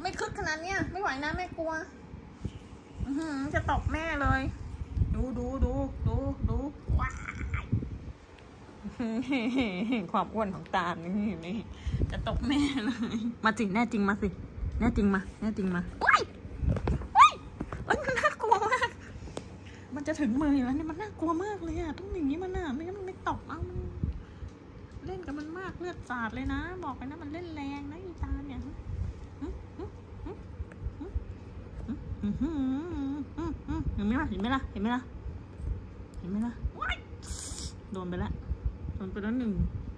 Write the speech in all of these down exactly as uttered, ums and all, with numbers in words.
ไม่คึกขนาดเนี้ยไม่ไหวนะแม่กลัวจะตบแม่เลยดูดูดูดูดูว้าความอ้วนของตาลนี่นี่จะตบแม่เลยมาสิแน่จริงมาสิแน่จริงมาแน่จริงมาว้ายว้ายมันน่ากลัวมากมันจะถึงมือแล้วนี่มันน่ากลัวมากเลยอะต้องอย่างนี้มันน่ะไม่งั้นมันไม่ตบเอามันเล่นกับมันมากเลือดสาดเลยนะบอกไปนะมันเล่นแรงนะอีตาเนี่ยเห็นไหมล่ะเห็นไหมล่ะเห็นไหมล่ะเห็นไหมล่ะโดนไปแล้วโดนไปแล้วหนึ่ง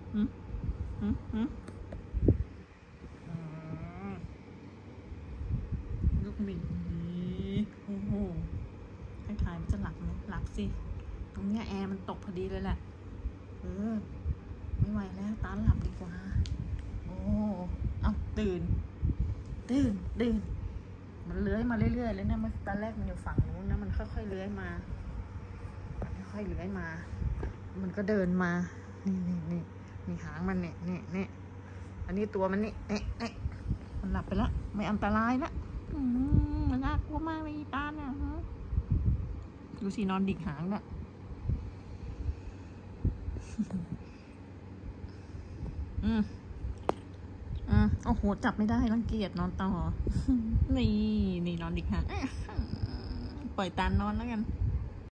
ลูกหมีโอ้โหให้ถ่ายมันจะหลับไหมหลับสิตรงเนี้ยแอร์มันตกพอดีเลยแหละเออไม่ไหวแล้วตาหลับดีกว่าโอ้เอาตื่นตื่นตื่นมันเลื้อยมาเรื่อยๆเลยนะมันตอนแรกมันอยู่ฝั่งนู้นนะมันค่อยๆเลื้อยมาค่อยๆเลื้อยมามันก็เดินมานี่นี่นี่มีหางมันเนี่ยนี่นี่อันนี้ตัวมันนี่นี่นี่มันหลับไปแล้วไม่อันตรายละมันน่ากลัวมากเลยตาเนี่ยดูสินอนดิกหางน่ะอืมอืมโอ้โหจับไม่ได้รังเกียจนอนต่อนี่นี่นอนดิกหางปล่อยตานอนแล้วกัน